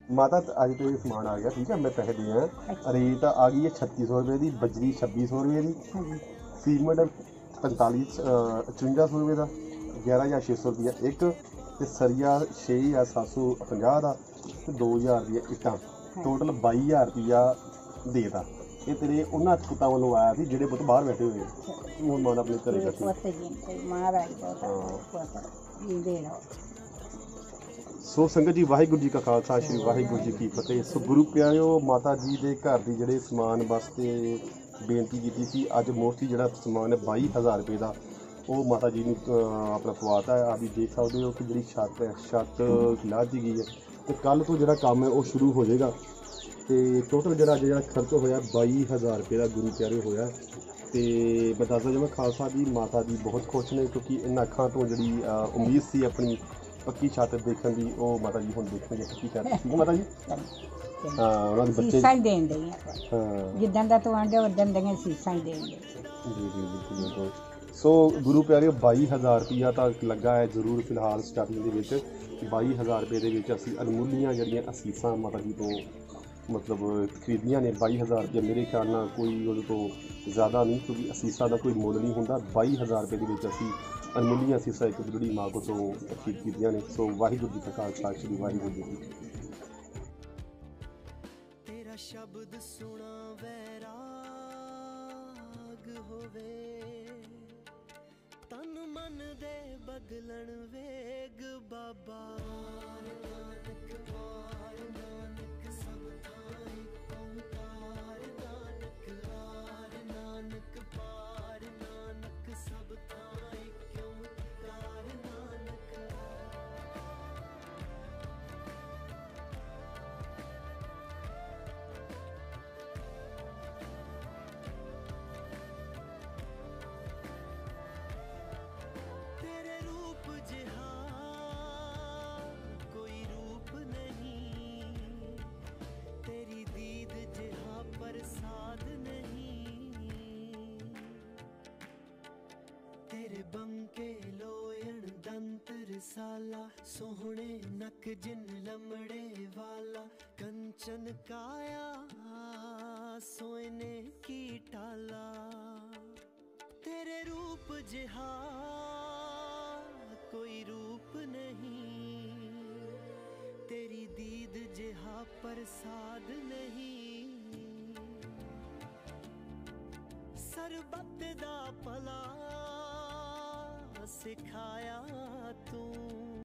माता अज तो ये समान आ गया ठीक है, मैं पैसे दिए हैं। रेत आ गई है 3600 रुपये की, बजरी 2600 रुपये की, सीमेंट 45 5500 रुपये का, 11600 रुपया एक, ते सरिया 6750 का, ते 2000 रुपया इट्टां, टोटल 22000 रुपया देता। ये तेरे उन्होंने पुत्तां वालों आया थी जेडे पुत्त बाहर बैठे हुए हैं, हूँ माता अपने घरे बैठी। सो संगत जी वाहिगुरू जी का खालसा श्री वाहिगुरू जी की फतेह। सो गुरु प्यारिओ माता जी के घर की जोड़े समान वास्ते बेनती की थी, अज मोस्टली जो समान है 22000 रुपये का वो माता जी ने अपना पवाता है। आप भी देख सकते हो कि जी छत है, छत ला दी गई है, तो कल तो जो काम है वो शुरू हो जाएगा। तो टोटल जो खर्च होया 22000 रुपये का गुरु प्यारे होया। तो मैं दसदा जो खालसा जी माता जी बहुत खुश ने, क्योंकि इन अखां तो जी उम्मीद सी अपनी पक्की छत देखने की, वो माता जी हम देखेंगे पक्की छत, ठीक है माता जी। हाँ उन्होंने बच्चे सीसां ही देन दी, हाँ जिद्दां दा तू आंदे उद्दां दियां सीसां ही देन दी। जी जी बिल्कुल बिल्कुल। सो गुरु प्यारे 22000 रुपया तक लगा है जरूर फिलहाल स्टार्टिंग के 22000 रुपये के असी अनमुल्लियां जड़ियां असीसां माता जी तो मतलब खरीदियां ने। 22000 रुपया मेरे ख्याल ना कोई वो तो ज़्यादा नहीं, क्योंकि असीसा का कोई मुल नहीं होंगे। 22000 रुपये के असी अनमुल्लियां असीसा एक बुढ़ी माँ को तो खरीद कीतियां ने। सो वाहिगुरू जी का खालसा श्री वाहिगुरू जी की। तेरा शब्द सुना वैराग होवे, तन मन दे बगलन वेग बाबा। नानक पार नानक सब थाई ओंकार, नानक हार नानक पार नानक सब थाई क्यों कार नानक। तेरे रूप जिहा कोई रूप नहीं, तेरी दीद जिहा प्रसाद नहीं। तेरे बंके लोयण दंत रिसाला, सोहने नक जिन लमड़े वाला। कंचन काया सोने की टाला, तेरे रूप जिहा कोई रूप नहीं, तेरी दीद जिहा प्रसाद नहीं। सरबत दा भला सिखाया तू,